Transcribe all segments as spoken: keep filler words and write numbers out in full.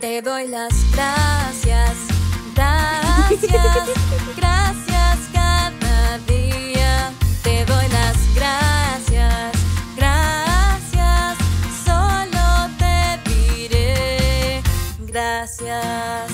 Te doy las gracias, gracias, gracias cada día. Te doy las gracias, gracias, solo te diré gracias.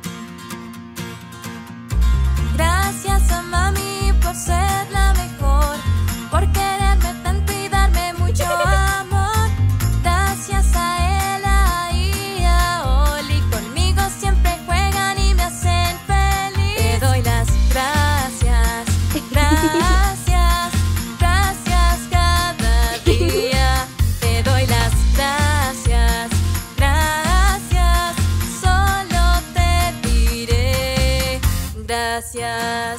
Gracias a mami por ser la mejor, por quererme tanto y darme mucho amor. Gracias a ella y a Oli, conmigo siempre juegan y me hacen feliz. Te doy las gracias, gracias, gracias cada día. Te doy las gracias, gracias, solo te diré gracias.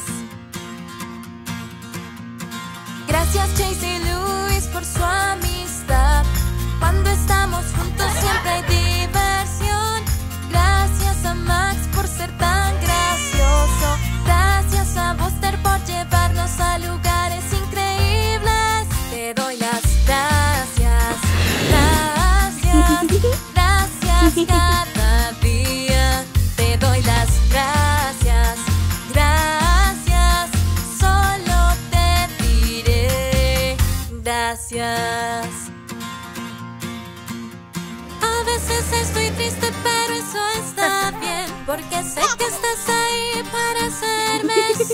Gracias Chase y Luis por su amistad. Cuando estamos juntos siempre hay diversión. Gracias a Max por ser tan gracioso. Gracias a Buster por llevarnos a lugares increíbles. Te doy las gracias, gracias, gracias cada día. Te doy las gracias, gracias, solo te diré gracias. A veces estoy triste, pero eso está bien, porque sé que estás ahí para hacerme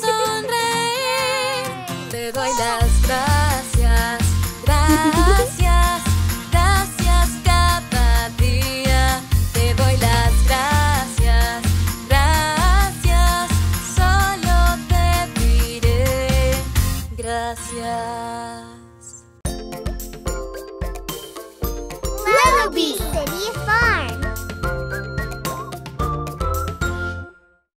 sonreír. Te doy las gracias, gracias, gracias cada día. Te doy las gracias, gracias, solo te diré gracias. Lullaby.